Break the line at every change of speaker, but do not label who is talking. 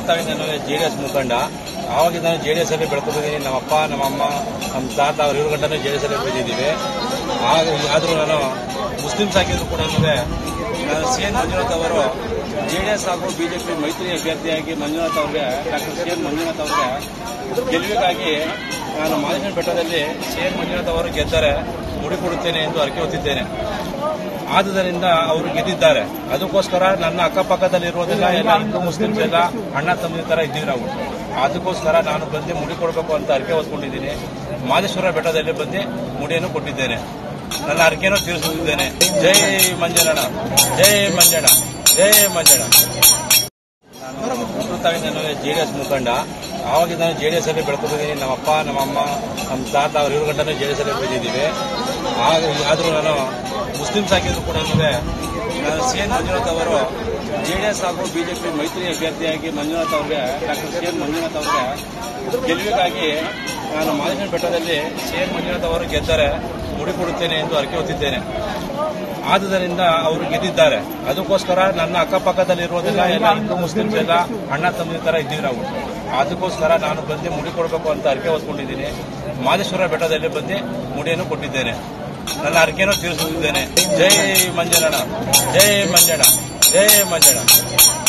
ನಾನು ಜೆಡಿಎಸ್ ಮುಖಂಡ. ಆವಾಗಿಂದ ನಾನು ಜೆಡಿಎಸ್ ಅಲ್ಲಿ ಬೆಳ್ಕೊಂಡಿದ್ದೀನಿ. ನಮ್ಮಪ್ಪ ನಮ್ಮಮ್ಮ ನಮ್ಮ ತಾತ ಅವ್ರ 7 ಗಂಟೆ ಜೆಡಿಎಸ್ ಅಲ್ಲಿ ಬೆಳೆದಿದ್ದೀವಿ. ಆದರೂ ನಾನು ಮುಸ್ಲಿಮ್ಸ್ ಆಗಿದ್ರು ಕೂಡ ನಾನು CN ಮಂಜುನಾಥ್ ಅವರು ಜೆಡಿಎಸ್ ಹಾಗೂ ಬಿಜೆಪಿ ಮೈತ್ರಿ ಅಭ್ಯರ್ಥಿಯಾಗಿ ಮಂಜುನಾಥ್ ಅವರಿಗೆ ಡಾಕ್ಟರ್ CN ಮಂಜುನಾಥ್ ಅವರಿಗೆ ಗೆಲುವಿಗಾಗಿ ನಾನು ಮಾದೇಶ್ವರ ಬೆಟ್ಟದಲ್ಲಿ CN ಮಂಜುನಾಥ್ ಅವರು ಗೆದ್ದರೆ ಮುಡಿ ಕೊಡುತ್ತೇನೆ ಎಂದು ಅರಕೆ ಹೊತ್ತಿದ್ದೇನೆ. ಆದುದರಿಂದ ಅವರು ಗೆದ್ದಿದ್ದಾರೆ. ಅದಕ್ಕೋಸ್ಕರ ನನ್ನ ಅಕ್ಕಪಕ್ಕದಲ್ಲಿರುವುದಿಲ್ಲ ಎಲ್ಲ ಹಿಂದೂ ಮುಸ್ಲಿಮ್ಸ್ ಎಲ್ಲ ಅಣ್ಣ ತಮ್ಮ ತರ ಇದ್ದೀವಿ ನಾವು. ಅದಕ್ಕೋಸ್ಕರ ನಾನು ಬಂದು ಮುಡಿ ಕೊಡಬೇಕು ಅಂತ ಅರಕೆ ಹೊತ್ಕೊಂಡಿದ್ದೀನಿ. ಮಾದೇಶ್ವರ ಬೆಟ್ಟದಲ್ಲಿ ಬಂದು ಮುಡಿಯನ್ನು ಕೊಟ್ಟಿದ್ದೇನೆ. ನನ್ನ ಅರಕೆಯನ್ನು ತೀರಿಸುತ್ತಿದ್ದೇನೆ. ಜೈ ಮಂಜಣ್ಣ, ಜೈ ಮಂಜಣ್ಣ, ಜೈ ಮಂಜಣ್ಣ. ನಾನು ಜೆಡಿಎಸ್ ಮುಖಂಡ. ಆವಾಗಿಂದ ನಾನು ಜೆಡಿಎಸ್ ಅಲ್ಲಿ ಬೆಳ್ಕೊಂಡಿದ್ದೀನಿ. ನಮ್ಮಪ್ಪ ನಮ್ಮಮ್ಮ ನಮ್ಮ ತಾತ ಅವ್ರ 7 ಗಂಟೆ ಜೆಡಿಎಸ್ ಅಲ್ಲಿ ಬೆಳೆದಿದ್ದೀವಿ. ಆದರೂ ನಾನು ಮುಸ್ಲಿಮ್ಸ್ ಆಗಿದ್ರು ಕೂಡ ನಾನು CN ಮಂಜುನಾಥ್ ಅವರು ಜೆಡಿಎಸ್ ಹಾಗೂ ಬಿಜೆಪಿ ಮೈತ್ರಿ ಅಭ್ಯರ್ಥಿಯಾಗಿ ಮಂಜುನಾಥ್ ಅವರಿಗೆ ಡಾಕ್ಟರ್ CN ಮಂಜುನಾಥ್ ಅವರಿಗೆ ಗೆಲುವಿಗಾಗಿ ನಾನು ಮಾದೇಶ್ವರ ಬೆಟ್ಟದಲ್ಲಿ CN ಮಂಜುನಾಥ್ ಅವರು ಗೆದ್ದರೆ ಮುಡಿ ಕೊಡುತ್ತೇನೆ ಎಂದು ಅರಕೆ ಹೊತ್ತಿದ್ದೇನೆ. ಆದುದರಿಂದ ಅವರು ಗೆದ್ದಿದ್ದಾರೆ. ಅದಕ್ಕೋಸ್ಕರ ನನ್ನ ಅಕ್ಕಪಕ್ಕದಲ್ಲಿರುವುದಿಲ್ಲ ಎಲ್ಲ ಹಿಂದೂ ಮುಸ್ಲಿಮ್ಸ್ ಎಲ್ಲ ಅಣ್ಣ ತಮ್ಮ ತರ ಇದ್ದೀವಿ ನಾವು. ಅದಕ್ಕೋಸ್ಕರ ನಾನು ಬಂದು ಮುಡಿ ಕೊಡಬೇಕು ಅಂತ ಅರಕೆ ಹೊತ್ಕೊಂಡಿದ್ದೀನಿ. ಮಾದೇಶ್ವರ ಬೆಟ್ಟದಲ್ಲಿ ಬಂದು ಮುಡಿಯನ್ನು ಕೊಟ್ಟಿದ್ದೇನೆ. ನನ್ನ ಅರಕೆಯನ್ನು ತೀರಿಸುತ್ತಿದ್ದೇನೆ. ಜೈ ಮಂಜಣ್ಣ, ಜೈ ಮಂಜಣ್ಣ, ಜೈ ಮಂಜಣ್ಣ.